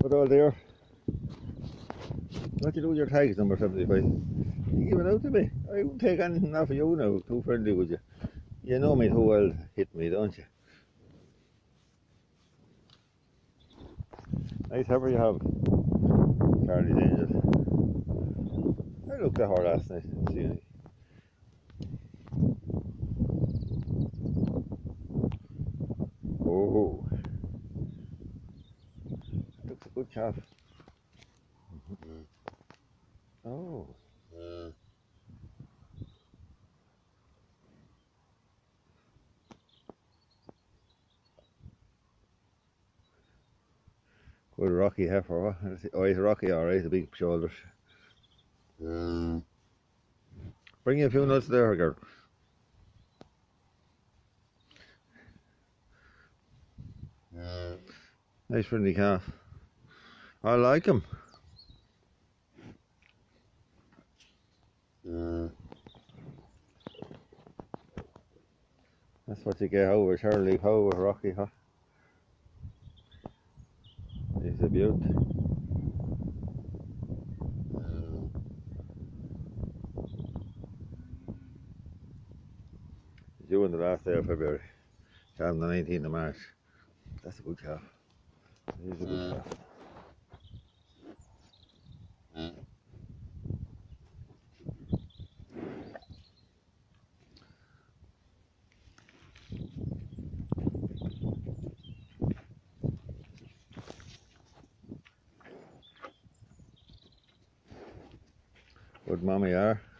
But all there. What you do with your tags, number 75? You give it out to me. I won't take anything off of you now. Too friendly with you. You know me too well, hit me, don't you? Nice heifer you have, Charlie's Angel. I looked at her last night. See, oh, looks a good calf. Oh. Good rocky heifer, what? Oh, he's rocky, alright, the big shoulders. Bring you a few nuts there, girl. Nice friendly calf. I like him. That's what you get out of Charlie Cow with Rocky, huh? He's a beaut. He's due on the last day of February. On the 19th of March. That's a good calf. He's a good calf. Good mommy are.